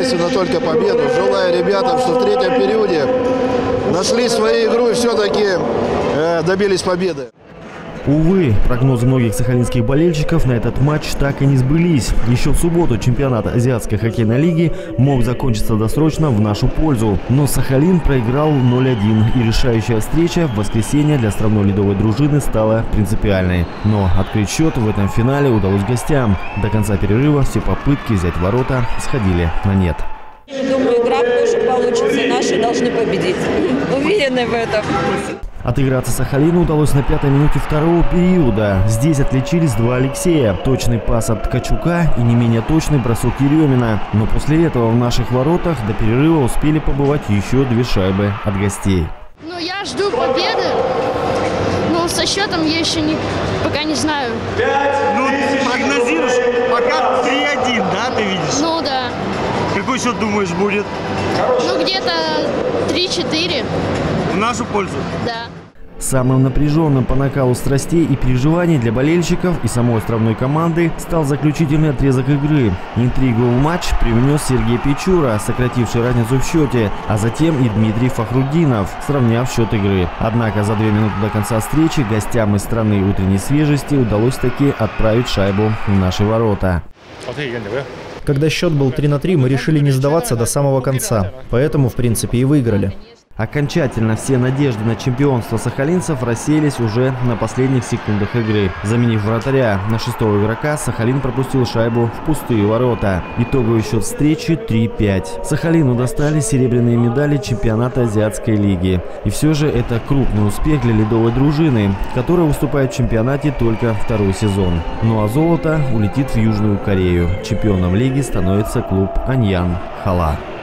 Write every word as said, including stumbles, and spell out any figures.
единственно только победу. Желаю ребятам, что в третьем периоде нашли свою игру и все-таки э, добились победы. Увы, прогнозы многих сахалинских болельщиков на этот матч так и не сбылись. Еще в субботу чемпионат Азиатской хоккейной лиги мог закончиться досрочно в нашу пользу. Но Сахалин проиграл ноль один, и решающая встреча в воскресенье для островной ледовой дружины стала принципиальной. Но открыть счет в этом финале удалось гостям. До конца перерыва все попытки взять ворота сходили на нет. Думаю, игра тоже получится, наши должны победить. Уверены в этом. Отыграться Сахалину удалось на пятой минуте второго периода. Здесь отличились два Алексея. Точный пас от Ткачука и не менее точный бросок Еремина. Но после этого в наших воротах до перерыва успели побывать еще две шайбы от гостей. Ну, я жду победы. Ну, со счетом я еще не, пока не знаю. Ну, прогнозируешь, пока три один, да, ты видишь? Ну, да. Какой счет, думаешь, будет? Ну, где-то три-четыре. В нашу пользу? Да. Самым напряженным по накалу страстей и переживаний для болельщиков и самой островной команды стал заключительный отрезок игры. Интригу в матч привнес Сергей Печура, сокративший разницу в счете, а затем и Дмитрий Фахруддинов, сравняв счет игры. Однако за две минуты до конца встречи гостям из страны утренней свежести удалось таки отправить шайбу в наши ворота. Когда счет был три на три, мы решили не сдаваться до самого конца, поэтому в принципе и выиграли. Окончательно все надежды на чемпионство сахалинцев рассеялись уже на последних секундах игры. Заменив вратаря на шестого игрока, Сахалин пропустил шайбу в пустые ворота. Итоговый счет встречи три пять. Сахалину достали серебряные медали чемпионата Азиатской лиги. И все же это крупный успех для ледовой дружины, которая выступает в чемпионате только второй сезон. Ну а золото улетит в Южную Корею. Чемпионом лиги становится клуб Аньян Хала.